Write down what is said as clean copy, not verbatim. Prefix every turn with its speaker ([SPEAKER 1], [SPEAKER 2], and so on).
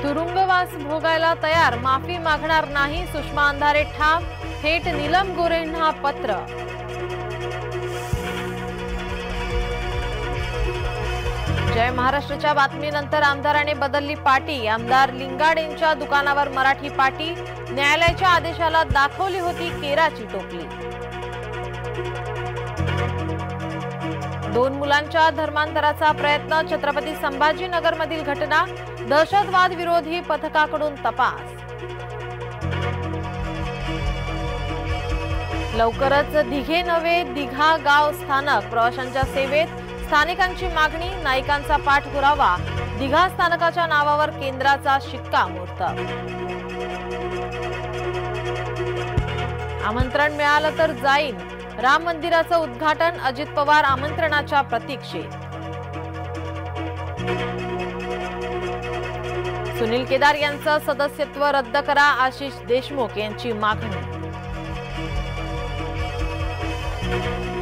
[SPEAKER 1] तुरुंगवास भोगायला तयार, माफी मागणार नाही सुषमा अंधारे ठाम, थेट नीलम गोरेंना पत्र। जय महाराष्ट्राच्या बातमीनंतर आमदाराने बदलली पाटी, आमदार लिंगाडेंच्या दुकानावर मराठी पाटी, न्यायालयाच्या आदेशाला दाखवली होती केराची टोपली। 2 मुलांच्या धर्मांतराचा प्रयत्न, छत्रपती संभाजीनगरमधील घटना, दहशतवाद विरोधी पथकाकडून तपास। लवकरच दिघे नवे दिघा गाव स्थानक, प्रवाशांच्या सेवेत स्थानिकांची मागणी, नायिकांचा पाठपुरावा, दिघा स्थानकाच्या नावावर केंद्राचा शिक्कामोर्तब। आमंत्रण मिळालं तर जाईन, राम मंदिराचं उद्घाटन, अजित पवार आमंत्रणाच्या प्रतीक्षेत। सुनील केदार यांचं सदस्यत्व रद्द करा, आशिष देशमुख यांची मागणी।